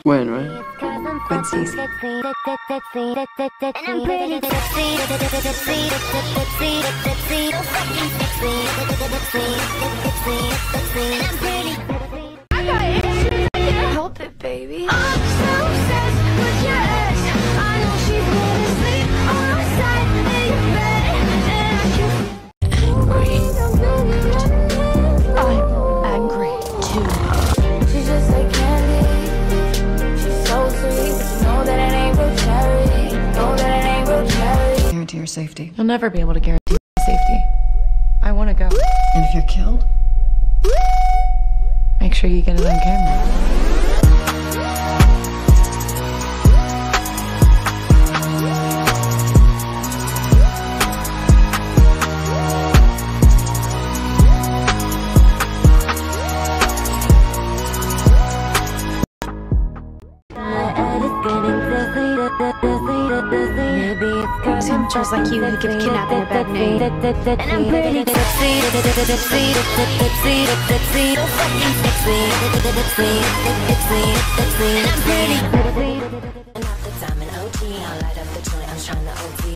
When, right? Gwen Stacy. Help it, baby. I'm so obsessed with your ex. I know she's gonna sleep on my side in your bed, and I can I'm angry too. She's just like candy. She's so sweet, but you know that it ain't real charity. Know that it ain't real charity. Guarantee your safety. You'll never be able to guarantee my safety. I want to go. And if you're killed, Make sure you get it on camera. Amateurs like you who give kidnapping a bad name. And I'm pretty sexy, so fucking sexy, and I'm pretty. Half the time in OT, I light up the joint, I'm trying to OT.